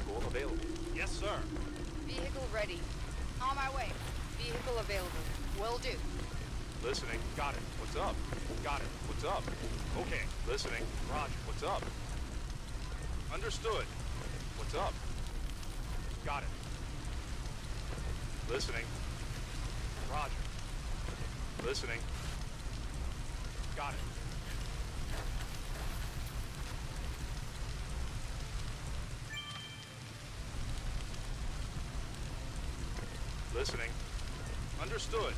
Vehicle available. Yes, sir. Vehicle ready. On my way. Vehicle available. Will do. Listening. Got it. What's up? Got it. What's up? Okay. Listening. Roger. What's up? Understood. What's up? Got it. Listening. Roger. Listening. Got it. Listening. Understood.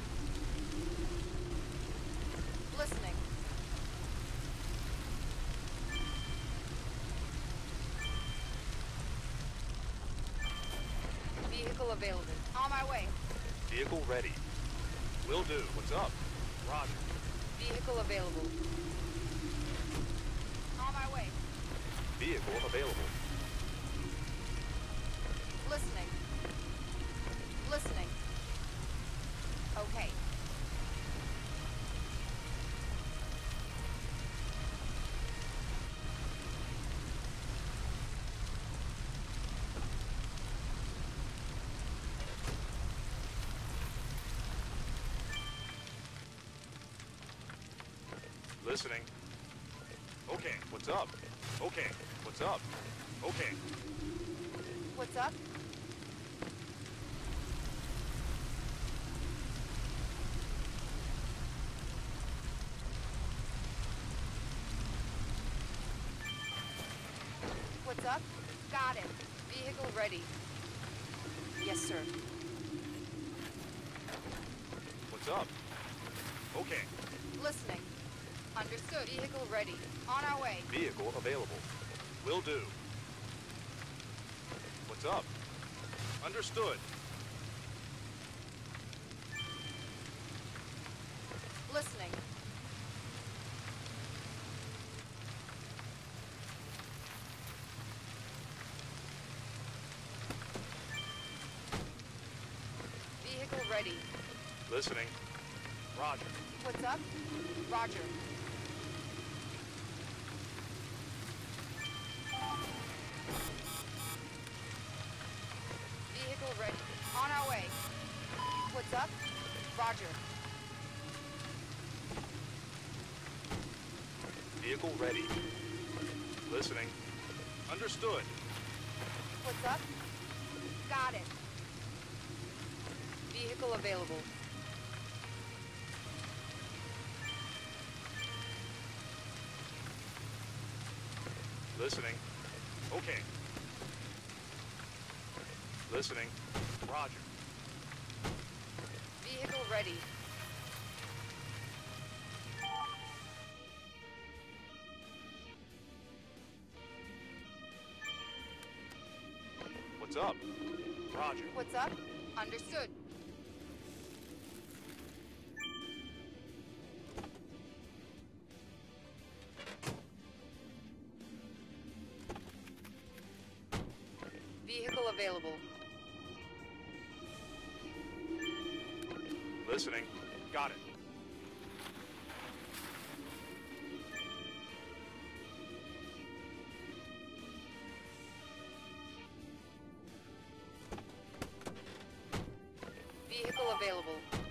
Listening. Vehicle available. On my way. Vehicle ready. Will do. What's up? Roger. Vehicle available. On my way. Vehicle available. Listening. Listening. Okay. Listening. Okay. What's up? Okay. What's up? Okay. What's up? What's up? Got it. Vehicle ready. Yes, sir. What's up? Okay. Listening. Understood. Vehicle ready. On our way. Vehicle available. Will do. What's up? Understood. Listening. Vehicle ready. Listening. Roger. What's up? Roger. Vehicle ready. On our way. What's up? Roger. Vehicle ready. Listening. Understood. What's up? Got it. Vehicle available. Listening. Okay. Listening. Roger. Vehicle ready. What's up? Roger. What's up? Understood. Vehicle available. Listening. Got it. Vehicle available.